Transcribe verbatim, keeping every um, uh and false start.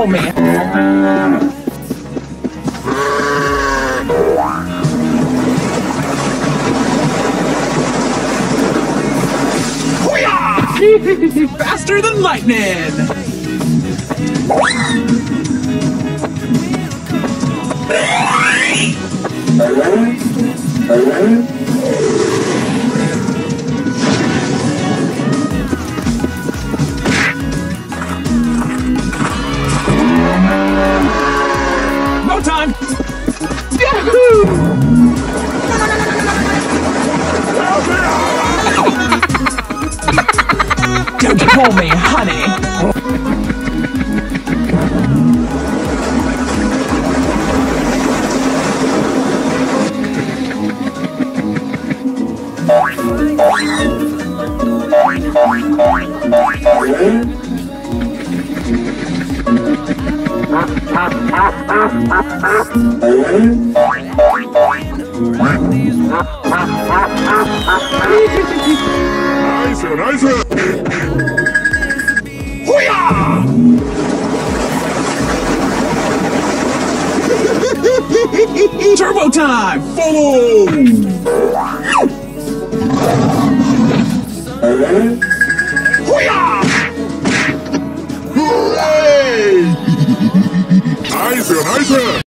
pull me. Faster than lightning! No time! Yahoo! Don't pull me, honey! Nice, nice. Hoo-yah! Turbo time! Follow! Hoo-yah! Hooray! Nice, nice.